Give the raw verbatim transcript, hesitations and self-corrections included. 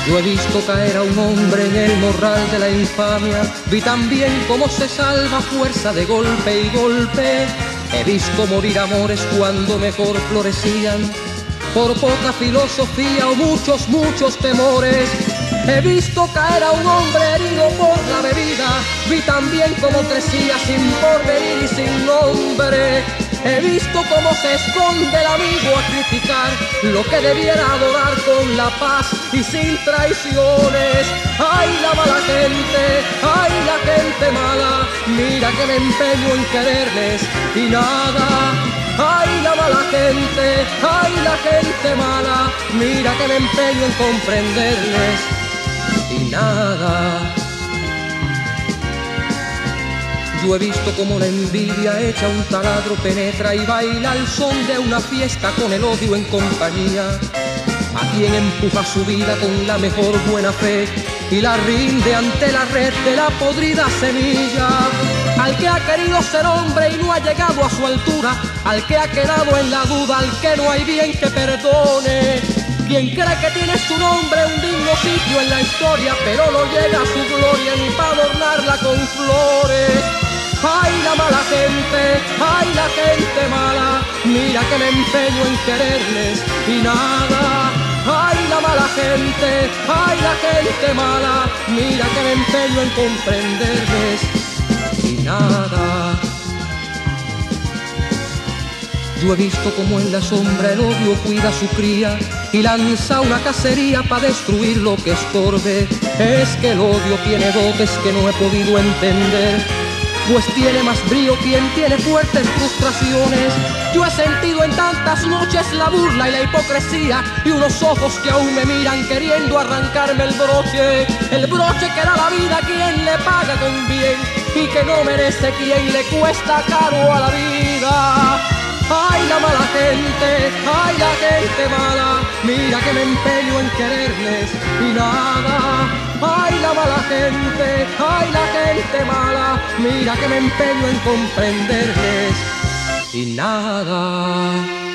Yo he visto caer a un hombre en el morral de la infamia, vi también cómo se salva a fuerza de golpe y golpe. He visto morir amores cuando mejor florecían, por poca filosofía o muchos, muchos temores. He visto caer a un hombre herido por la bebida, vi también cómo crecía sin porvenir y sin nombre. He visto cómo se esconde el amigo a criticar lo que debiera adorar con la paz y sin traiciones. ¡Ay, la mala gente! ¡Ay, la gente mala! Mira que me empeño en quererles y nada. ¡Ay, la mala gente! ¡Ay, la gente mala! Mira que me empeño en comprenderles y nada. Yo he visto como la envidia hecha un taladro penetra y baila al son de una fiesta con el odio en compañía. A quien empuja su vida con la mejor buena fe y la rinde ante la red de la podrida semilla. Al que ha querido ser hombre y no ha llegado a su altura, al que ha quedado en la duda, al que no hay bien que perdone. Quien cree que tiene su nombre un digno sitio en la historia, pero no llega a su gloria ni para adornarla con flores. ¡Ay, la mala gente! ¡Ay, la gente mala! Mira que me empeño en quererles y nada. ¡Ay, la mala gente! ¡Ay, la gente mala! Mira que me empeño en comprenderles y nada. Yo he visto como en la sombra el odio cuida a su cría y lanza una cacería para destruir lo que estorbe. Es que el odio tiene dotes que no he podido entender, pues tiene más brío quien tiene fuertes frustraciones. Yo he sentido en tantas noches la burla y la hipocresía y unos ojos que aún me miran queriendo arrancarme el broche. El broche que da la vida a quien le paga con bien y que no merece quien le cuesta caro a la vida. ¡Ay, la mala gente! ¡Ay, la gente mala! Mira que me empeño en quererles y nada. ¡Ay, la mala gente! ¡Ay, la gente mala! Mira que me empeño en comprenderles y nada.